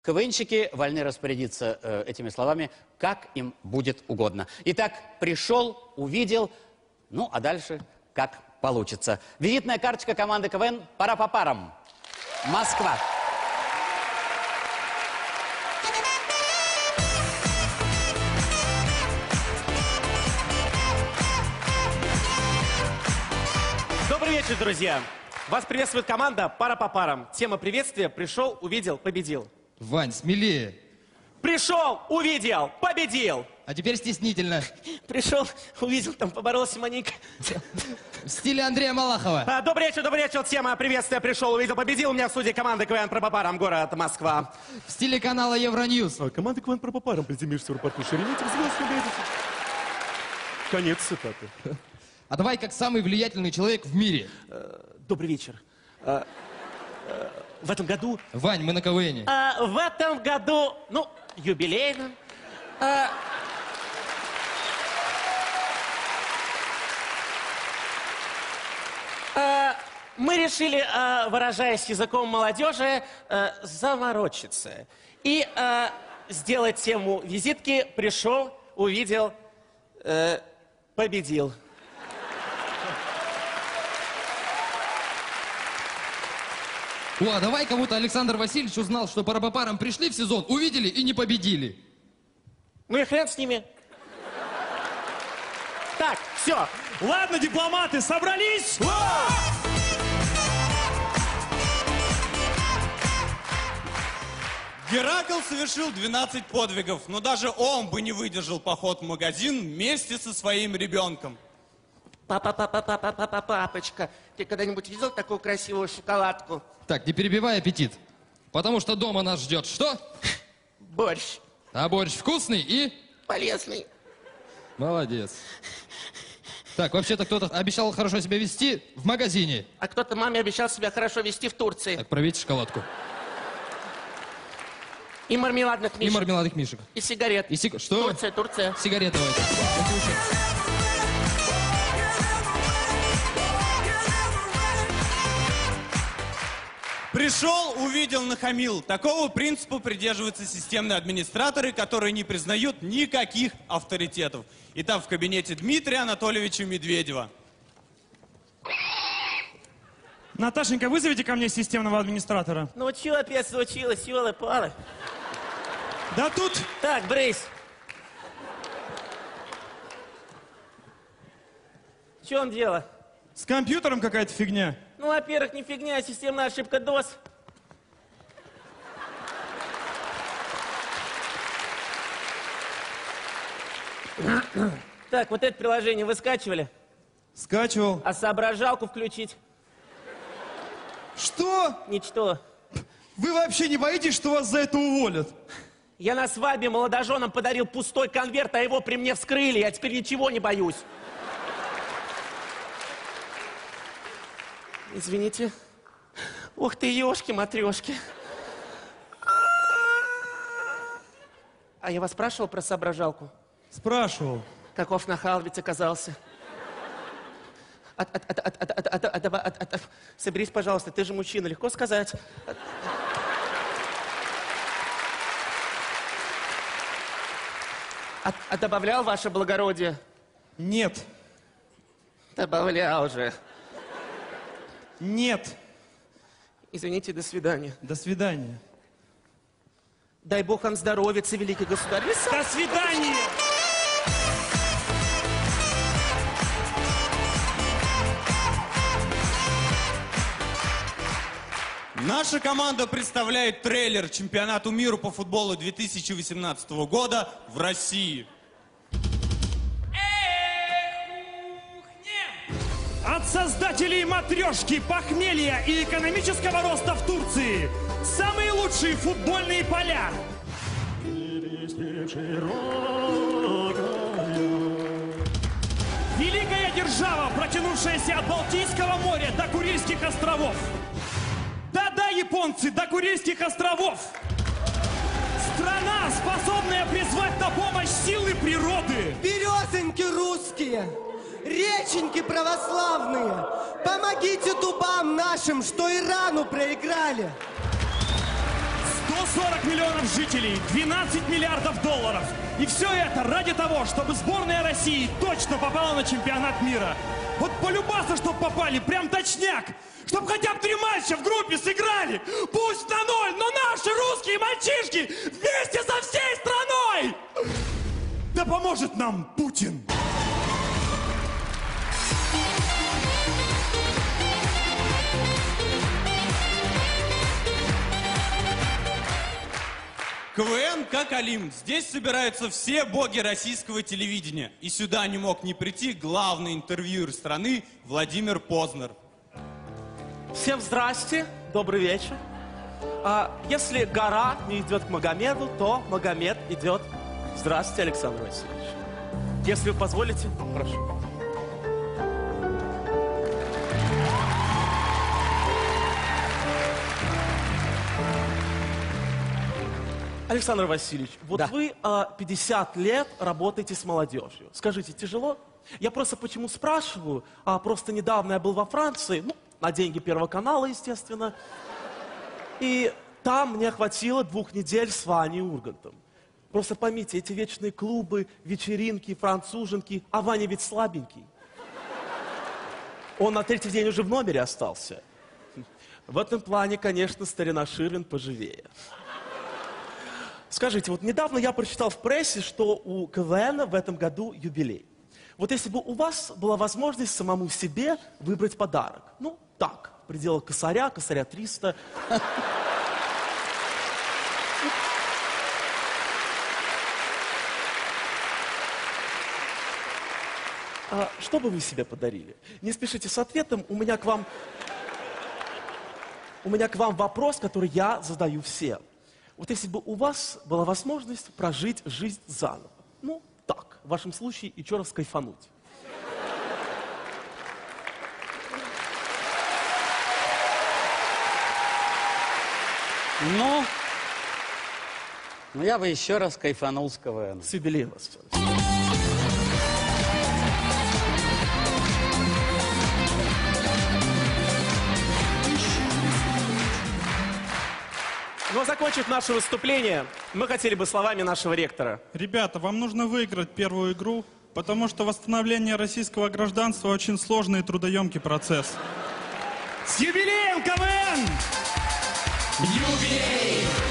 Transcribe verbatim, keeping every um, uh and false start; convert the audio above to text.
КВНщики вольны распорядиться э, этими словами, как им будет угодно. Итак, пришел, увидел, ну а дальше как получится. Визитная карточка команды КВН «Пара по парам». Москва. Добрый вечер, друзья! Вас приветствует команда «Пара по парам». Тема приветствия «Пришел, увидел, победил». Вань, смелее. Пришел, увидел, победил. А теперь стеснительно. Пришел, увидел, там поборолся маленько. В стиле Андрея Малахова. А, добрый вечер, добрый вечер. Тема приветствия «Пришел, увидел, победил». У меня в студии команда КВН «Пара по парам», город Москва. В стиле канала Евроньюз. А, команда КВН «Пара по парам», приземлишься в аэропорту Шереметьево, конец цитаты. А давай как самый влиятельный человек в мире. Добрый вечер. А, а, в этом году... Вань, мы на КВНе. А, в этом году, ну, юбилейном. А, а, мы решили, а, выражаясь языком молодежи, а, заморочиться. И а, сделать тему визитки «Пришел, увидел, а, победил». О, а давай кому-то Александр Васильевич узнал, что пара по парам пришли в сезон, увидели и не победили. Ну и хрен с ними. Так, все. Ладно, дипломаты, собрались? Геракл совершил двенадцать подвигов, но даже он бы не выдержал поход в магазин вместе со своим ребенком. Папа, папа, папа, папа, папочка, ты когда-нибудь видел такую красивую шоколадку? Так, не перебивай аппетит. Потому что дома нас ждет что? Борщ. А борщ вкусный и... Полезный. Молодец. Так, вообще-то кто-то обещал хорошо себя вести в магазине. А кто-то маме обещал себя хорошо вести в Турции. Так, проверьте шоколадку. И мармеладных мишек. И мармеладных мишек. И сигарет. И сиг... Что? Турция, Турция. Сигареты давайте. Пришел, увидел, нахамил. Такого принципа придерживаются системные администраторы, которые не признают никаких авторитетов. Итак, в кабинете Дмитрия Анатольевича Медведева. Наташенька, вызовите ко мне системного администратора. Ну что опять случилось, ёлы-палы? Да тут... Так, брысь. В чем дело? С компьютером какая-то фигня. Ну, во-первых, не фигня, а системная ошибка дос. Так, вот это приложение вы скачивали? Скачивал. А соображалку включить? Что? Ничто. Вы вообще не боитесь, что вас за это уволят? Я на свадьбе молодоженам подарил пустой конверт, а его при мне вскрыли. Я теперь ничего не боюсь. Извините. Ух ты, ёшки-матрёшки. А я вас спрашивал про соображалку? Спрашивал. Каков нахал ведь оказался. От, от, от, от, от, от, от, от, от, от, от. Соберись, пожалуйста, ты же мужчина, легко сказать. А, а добавлял ваше благородие? Нет. Добавлял же. Нет. Извините, до свидания. До свидания. Дай бог вам здоровья, великий государь. До свидания! Наша команда представляет трейлер чемпионату мира по футболу две тысячи восемнадцатого года в России. От создателей матрешки, похмелья и экономического роста в Турции самые лучшие футбольные поля. Великая держава, протянувшаяся от Балтийского моря до Курильских островов. Да-да, японцы, до Курильских островов. Страна, способная призвать на помощь силы природы. Березоньки русские, реченьки православные, помогите дубам нашим, что Ирану проиграли. сто сорок миллионов жителей, двенадцать миллиардов долларов. И все это ради того, чтобы сборная России точно попала на чемпионат мира. Вот полюбаться, чтоб попали, прям точняк. Чтоб хотя бы три матча в группе сыграли. Пусть на ноль, но наши русские мальчишки вместе со всей страной. Да поможет нам Путин. КВН как Олимп. Здесь собираются все боги российского телевидения. И сюда не мог не прийти главный интервьюер страны Владимир Познер. Всем здрасте, добрый вечер. А, если гора не идет к Магомеду, то Магомед идет. Здравствуйте, Александр Васильевич. Если вы позволите, прошу. Александр Васильевич, вот Да. вы а, пятьдесят лет работаете с молодежью. Скажите, тяжело? Я просто почему спрашиваю? А, просто недавно я был во Франции, ну, на деньги Первого канала, естественно. И там мне хватило двух недель с Ваней Ургантом. Просто поймите, эти вечные клубы, вечеринки, француженки, а Ваня ведь слабенький. Он на третий день уже в номере остался. В этом плане, конечно, старина Ширвин поживее. Скажите, вот недавно я прочитал в прессе, что у КВН в этом году юбилей. Вот если бы у вас была возможность самому себе выбрать подарок, ну, так, в пределах косаря, косаря триста. А что бы вы себе подарили? Не спешите с ответом, у меня к вам... У меня к вам вопрос, который я задаю всем. Вот если бы у вас была возможность прожить жизнь заново, ну, так, в вашем случае еще раз кайфануть. Ну, ну, я бы еще раз кайфанул с КВН. С юбилеем вас. Но закончив наше выступление, мы хотели бы словами нашего ректора. Ребята, вам нужно выиграть первую игру, потому что восстановление российского гражданства очень сложный и трудоемкий процесс. С юбилеем, КВН! Юбилей!